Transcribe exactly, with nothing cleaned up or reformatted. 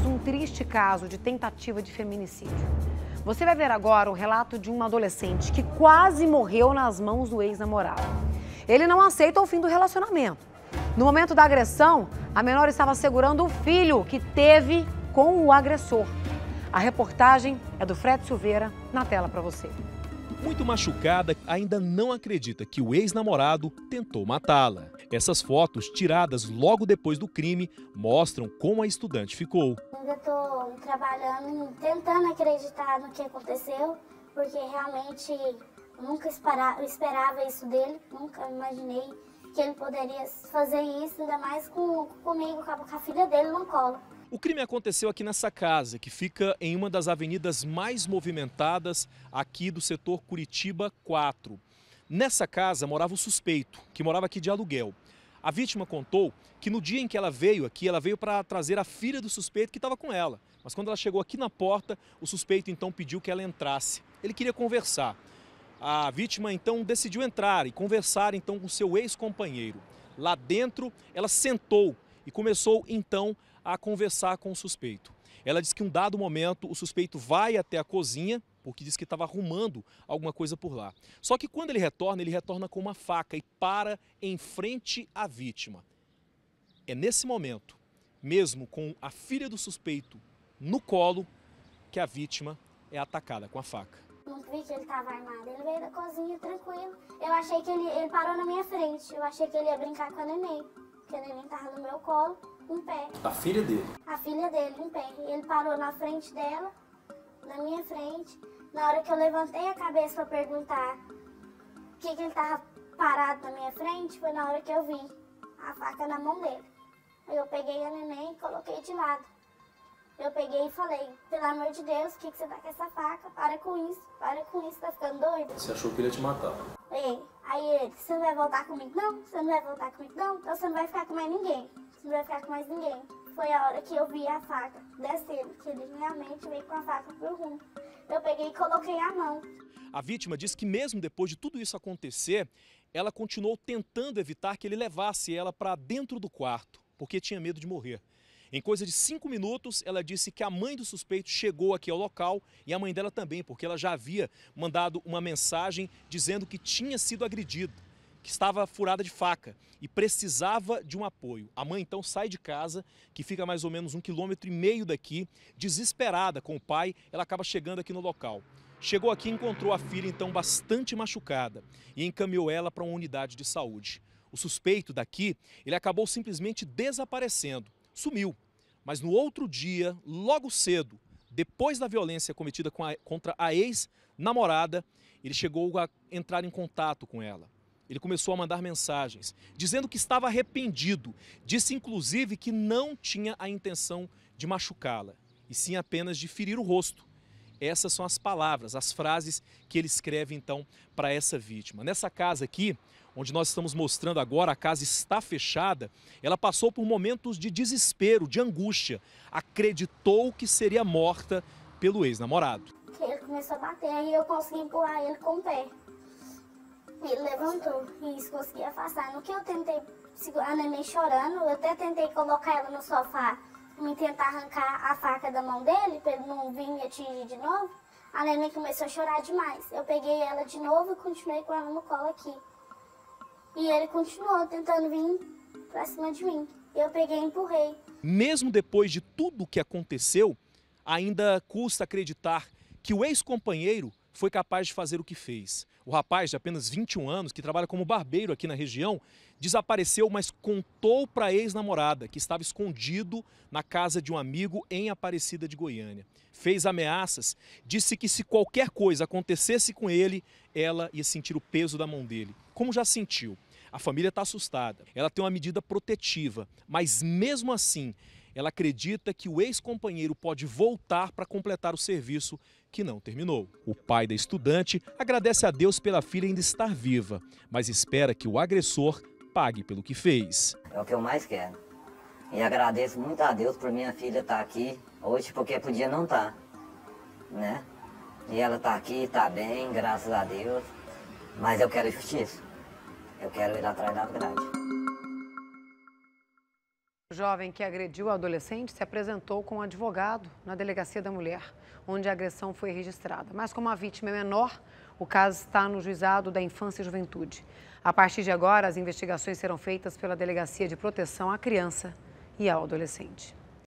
mais um triste caso de tentativa de feminicídio. Você vai ver agora o relato de uma adolescente que quase morreu nas mãos do ex-namorado. Ele não aceita o fim do relacionamento. No momento da agressão, a menor estava segurando o filho que teve com o agressor. A reportagem é do Fred Silveira, na tela para você. Muito machucada, ainda não acredita que o ex-namorado tentou matá-la. Essas fotos, tiradas logo depois do crime, mostram como a estudante ficou. Ainda estou trabalhando, tentando acreditar no que aconteceu, porque realmente eu nunca esperava isso dele, nunca imaginei que ele poderia fazer isso, ainda mais com, comigo, com a filha dele no colo. O crime aconteceu aqui nessa casa, que fica em uma das avenidas mais movimentadas aqui do setor Curitiba quatro. Nessa casa morava o suspeito, que morava aqui de aluguel. A vítima contou que no dia em que ela veio aqui, ela veio para trazer a filha do suspeito que estava com ela. Mas quando ela chegou aqui na porta, o suspeito então pediu que ela entrasse. Ele queria conversar. A vítima então decidiu entrar e conversar então com seu ex-companheiro. Lá dentro, ela sentou e começou então a conversar com o suspeito. Ela disse que em um dado momento o suspeito vai até a cozinha, porque disse que estava arrumando alguma coisa por lá. Só que quando ele retorna, ele retorna com uma faca e para em frente à vítima. É nesse momento, mesmo com a filha do suspeito no colo, que a vítima é atacada com a faca. Não vi que ele estava armado, ele veio da cozinha tranquilo. Eu achei que ele, ele parou na minha frente, eu achei que ele ia brincar com a neném, porque a neném estava no meu colo. Em pé. A filha dele? A filha dele, em pé. E ele parou na frente dela, na minha frente. Na hora que eu levantei a cabeça para perguntar o que, que ele estava parado na minha frente, foi na hora que eu vi a faca na mão dele. Aí eu peguei a neném e coloquei de lado. Eu peguei e falei, pelo amor de Deus, o que, que você tá com essa faca? Para com isso, para com isso, tá ficando doido? Você achou que ele ia te matar? Ei, aí ele, você não vai voltar comigo não? Você não vai voltar comigo não? Então você não vai ficar com mais ninguém. Não vai ficar com mais ninguém. Foi a hora que eu vi a faca descendo, que ele realmente veio com a faca pro rumo. Eu peguei e coloquei a mão. A vítima diz que mesmo depois de tudo isso acontecer, ela continuou tentando evitar que ele levasse ela para dentro do quarto, porque tinha medo de morrer. Em coisa de cinco minutos, ela disse que a mãe do suspeito chegou aqui ao local e a mãe dela também, porque ela já havia mandado uma mensagem dizendo que tinha sido agredida, que estava furada de faca e precisava de um apoio. A mãe então sai de casa, que fica mais ou menos um quilômetro e meio daqui, desesperada com o pai, ela acaba chegando aqui no local. Chegou aqui e encontrou a filha então bastante machucada e encaminhou ela para uma unidade de saúde. O suspeito daqui, ele acabou simplesmente desaparecendo, sumiu. Mas no outro dia, logo cedo, depois da violência cometida com a, contra a ex-namorada, ele chegou a entrar em contato com ela. Ele começou a mandar mensagens, dizendo que estava arrependido. Disse, inclusive, que não tinha a intenção de machucá-la, e sim apenas de ferir o rosto. Essas são as palavras, as frases que ele escreve, então, para essa vítima. Nessa casa aqui, onde nós estamos mostrando agora, a casa está fechada, ela passou por momentos de desespero, de angústia. Acreditou que seria morta pelo ex-namorado. Ele começou a bater, aí eu consegui empurrar ele com o pé. Ele levantou e isso consegui afastar. No que eu tentei segurar a neném chorando, eu até tentei colocar ela no sofá e tentar arrancar a faca da mão dele, para ele não vir me atingir de novo. A neném começou a chorar demais. Eu peguei ela de novo e continuei com ela no colo aqui. E ele continuou tentando vir pra cima de mim. Eu peguei e empurrei. Mesmo depois de tudo o que aconteceu, ainda custa acreditar que o ex-companheiro foi capaz de fazer o que fez. O rapaz de apenas vinte e um anos, que trabalha como barbeiro aqui na região, desapareceu, mas contou para a ex-namorada que estava escondido na casa de um amigo em Aparecida de Goiânia. Fez ameaças, disse que se qualquer coisa acontecesse com ele, ela ia sentir o peso da mão dele. Como já sentiu? A família está assustada, ela tem uma medida protetiva, mas mesmo assim, ela acredita que o ex-companheiro pode voltar para completar o serviço que não terminou. O pai da estudante agradece a Deus pela filha ainda estar viva, mas espera que o agressor pague pelo que fez. É o que eu mais quero. E agradeço muito a Deus por minha filha estar aqui hoje, porque podia não estar, né? E ela está aqui, está bem, graças a Deus, mas eu quero justiça. Eu quero ir atrás da verdade. O jovem que agrediu a adolescente se apresentou com um advogado na Delegacia da Mulher, onde a agressão foi registrada. Mas como a vítima é menor, o caso está no Juizado da Infância e Juventude. A partir de agora, as investigações serão feitas pela Delegacia de Proteção à Criança e ao Adolescente.